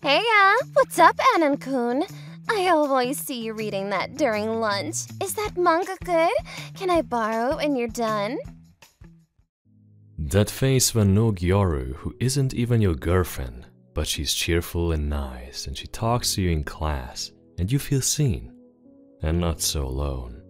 Heya! What's up, Anan-kun? I always see you reading that during lunch. Is that manga good? Can I borrow when you're done? That face when no Gyoru who isn't even your girlfriend, but she's cheerful and nice and she talks to you in class and you feel seen and not so alone.